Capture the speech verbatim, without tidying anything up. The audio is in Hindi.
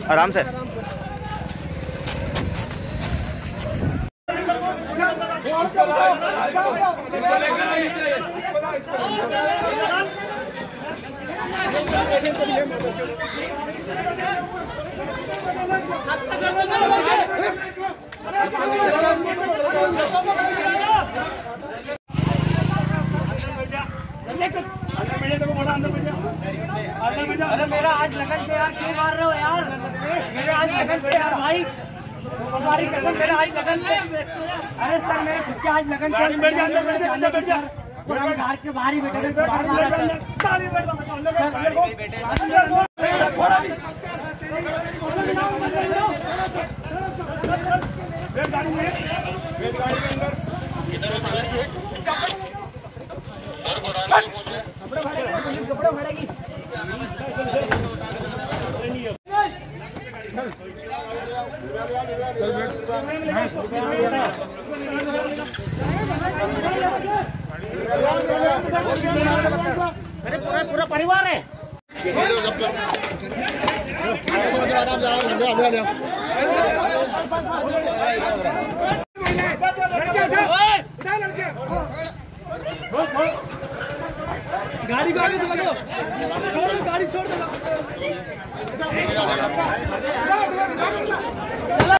आराम से। अरे मेरा आज लगन पे यार, क्यों मार रहे हो यार? मेरा आज लगन पे यार भाई, हमारी कसम, मेरा आज लगन पे। अरे सर मेरे खुद के आज लगन पे। बैठ जा, अंदर बैठ जा, अंदर बैठ जा। हम घर के बाहर ही बैठे थे। गाड़ी में कपड़े फाड़ेगी, पुलिस कपड़े फाड़ेगी। अरे पूरा पूरा परिवार है। गाड़ी गाड़ी से लगो, छोड़ दो गाड़ी, छोड़ दो।